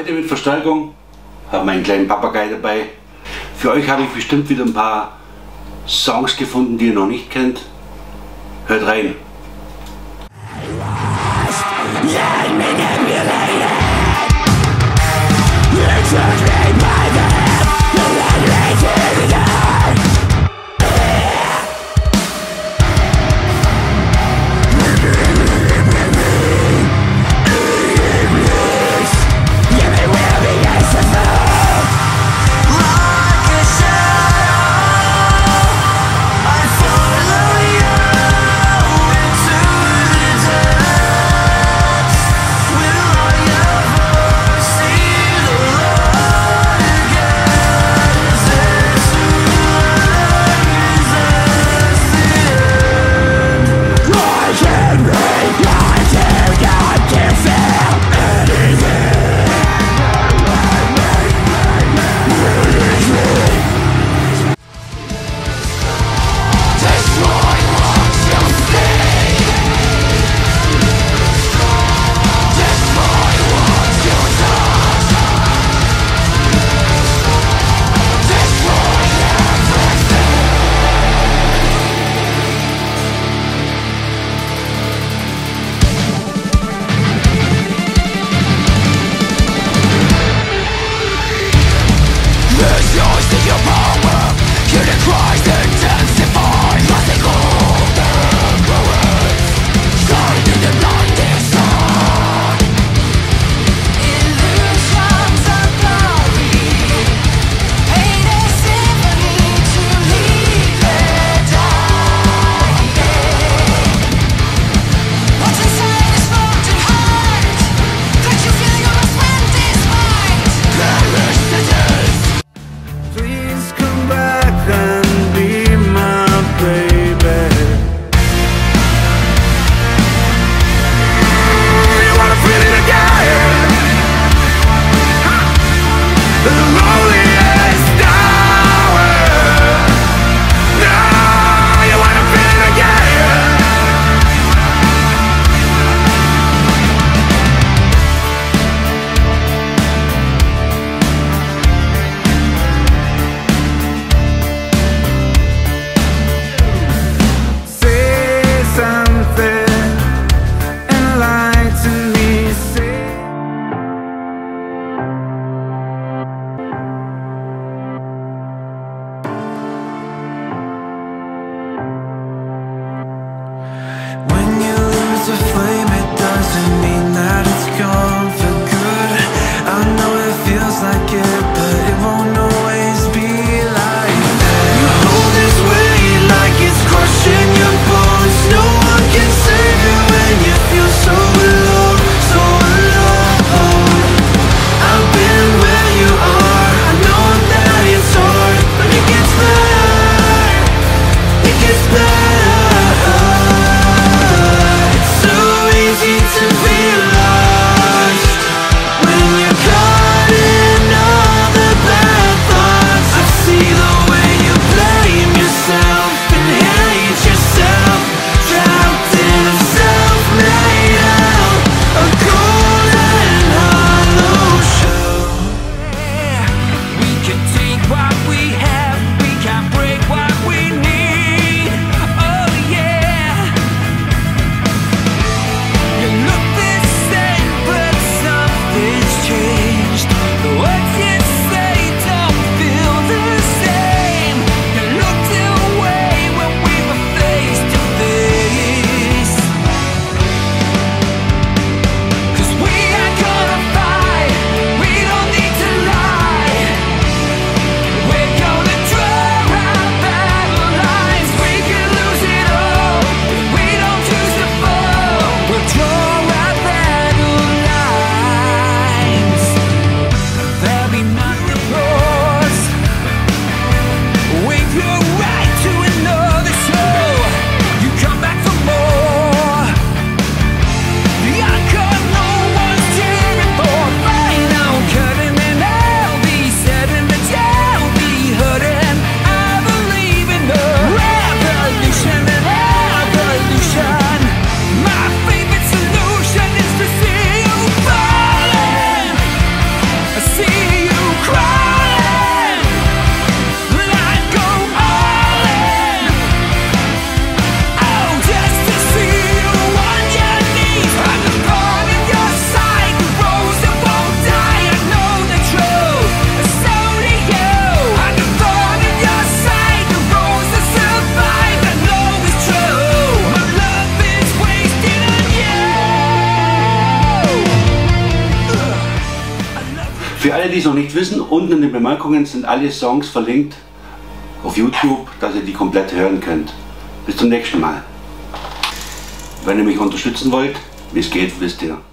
heute mit Verstärkung, habe meinen kleinen Papagei dabei. Für euch habe ich bestimmt wieder ein paar Songs gefunden, die ihr noch nicht kennt. Hört rein. Für alle, die es noch nicht wissen, unten in den Bemerkungen sind alle Songs verlinkt auf YouTube, dass ihr die komplett hören könnt. Bis zum nächsten Mal. Wenn ihr mich unterstützen wollt, wie es geht, wisst ihr.